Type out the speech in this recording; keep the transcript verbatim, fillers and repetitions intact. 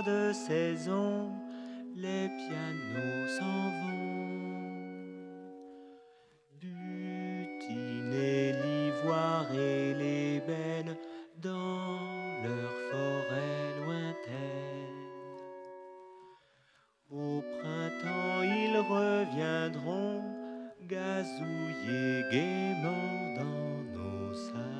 de saison, les pianos s'en vont. Butiner l'ivoire et l'ébène dans leur forêt lointaine. Au printemps ils reviendront, gazouiller gaiement dans nos salles.